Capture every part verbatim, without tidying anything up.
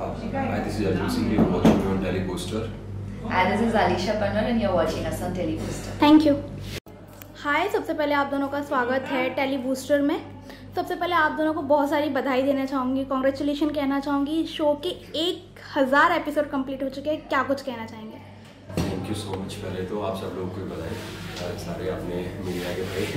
Hi, this is Arjun Singh. You're watching me on Teleposter. Hi, this is Alisha Panwal and you're watching us on Teleposter. Thank you. Hi, सबसे पहले आप दोनों का स्वागत है टेलीबूस्टर में। सबसे पहले आप दोनों को बहुत सारी बधाई देना चाहूँगी, कॉन्ग्रेचुलेशन कहना चाहूँगी। शो के एक हज़ार एपिसोड कंप्लीट हो चुके हैं, क्या कुछ कहना चाहेंगे? Thank you so much. पहले तो आप सब लोगों को बधाई, सारे अपने मीडिया के भाई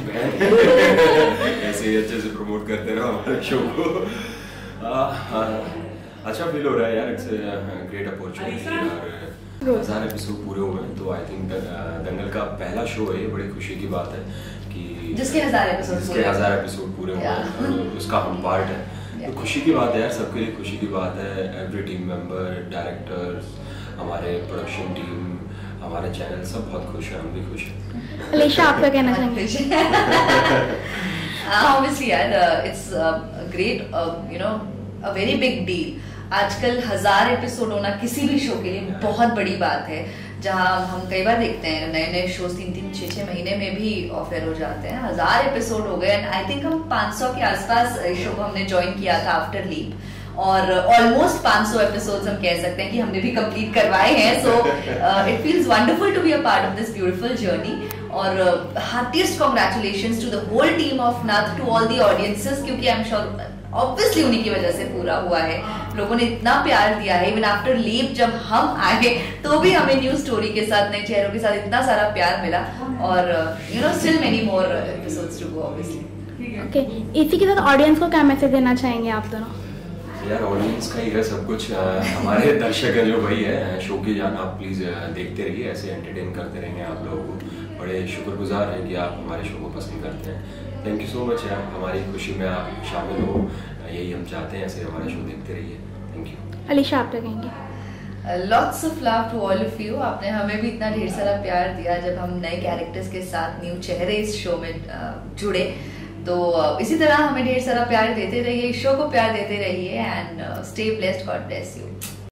बहन ऐसे ही अच्छे से प्रमोट करते रहो हमारे शो को। अच्छा फील हो रहा है यार, इट्स ग्रेट अपॉर्चुनिटी और हज़ार एपिसोड पूरे हुए हैं तो आई थिंक दंगल का पहला शो है, ये बड़ी खुशी की बात है कि जिसके हज़ार एपिसोड जिसके हज़ार एपिसोड पूरे हुए हैं और उसका हम पार्ट है, तो खुशी की बात है यार, सबके लिए खुशी की बात है। एवरी टीम मेंबर, डायरेक्टर्स, हमारे प्रोडक्शन टीम, हमारे चैनल, सब बहुत खुश है, हम भी खुश हैं। अलीशा, आप क्या कहना चाहेंगे? Obviously यार, it's a great, you know, a very big deal. आजकल हजार एपिसोड होना किसी भी शो के लिए बहुत बड़ी बात है, जहां हम कई बार देखते हैं नए नए शो तीन तीन छह छह महीने में भी ऑफर हो जाते हैं। हजार एपिसोड हो गए एंड आई थिंक हम पाँच सौ के आसपास इस शो को हमने ज्वाइन किया था आफ्टर लीप और ऑलमोस्ट पाँच सौ एपिसोड्स हम कह सकते हैं कि हमने भी कंप्लीट करवाए हैं। So it feels wonderful to be a part of this beautiful journey और heartiest congratulations to the whole team of Naath, to all the audiences, क्योंकि आई एम श्योर ऑब्वियसली उन्हीं की वजह से पूरा हुआ है। लोगों ने इतना प्यार दिया है, इवन आफ्टर लीव जब हम आए तो भी हमें न्यू स्टोरी के साथ, नए चेहरों के साथ इतना सारा प्यार मिला और you know still many more episodes to go obviously. Okay, इसी के साथ ऑडियंस को क्या मैसेज देना चाहेंगे आप दोनों? यार ऑडियंस का ही है सब कुछ, हमारे दर्शक हैं जो भाई है शो की जान, आप प्लीज़ देखते रहिए, ऐसे एंटरटेन करते रहेंगे आप लोगों को। बड़े शुक्रगुजार हैं कि आप हमारे शो को पसंद करते हैं। थैंक यू सो मच यार, हमारी खुशी में आप शामिल हो, यही हम चाहते हैं, ऐसे हमारा शो देखते रहिए। Thank you. अलीशा, आप क्या कहेंगे? Lots of love to all of you. आपने हमें भी इतना ढेर सारा प्यार दिया जब हम नए कैरेक्टर्स के साथ, न्यू चेहरे इस शो में जुड़े, तो इसी तरह हमें ढेर सारा प्यार देते रहिए, शो को प्यार देते रहिए and stay blessed, God bless you.